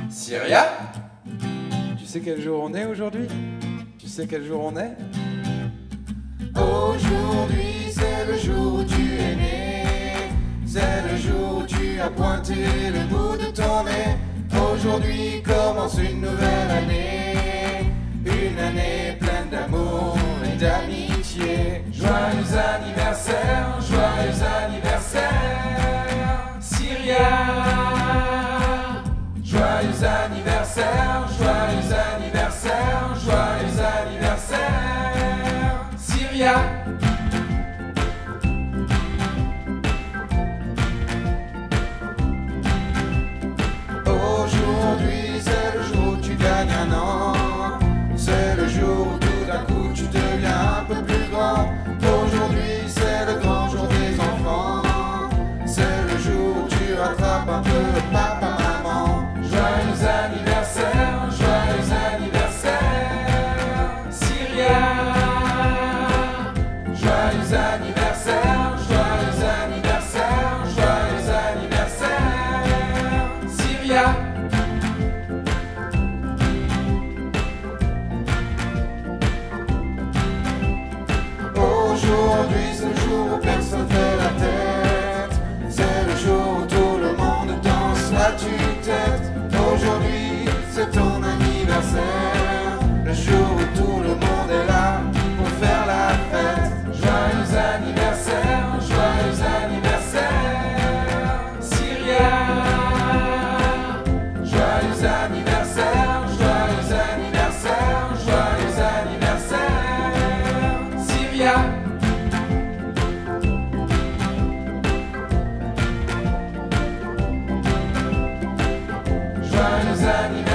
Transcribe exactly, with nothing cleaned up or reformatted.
Syria? Tu sais quel jour on est aujourd'hui? Tu sais quel jour on est? Aujourd'hui c'est le jour où tu es né. C'est le jour où tu as pointé le bout de ton nez. Aujourd'hui commence une nouvelle année. Une année pleine d'amour et d'amitié. Joyeux anniversaire, joyeux anniversaire, Syria. Joyeux anniversaire, joyeux anniversaire, joyeux anniversaire, Syria. Aujourd'hui c'est le jour où tu gagnes un an. C'est le jour où tout d'un coup tu deviens un peu plus grand. Aujourd'hui c'est le grand jour des enfants. C'est le jour où tu rattrapes un peu le papa maman. Joyeux anniversaire, joyeux anniversaire, Syria. Joyeux anniversaire, joyeux anniversaire, joyeux anniversaire, Syria. Aujourd'hui c'est le jour où personne fait la tête. C'est le jour où tout le monde danse la tue-tête. Aujourd'hui c'est ton anniversaire. Le jour où tout le monde est là pour faire la fête. Joyeux anniversaire, joyeux anniversaire, Syria. Joyeux anniversaire, joyeux anniversaire, joyeux anniversaire, Syria. Joyeux anniversaire.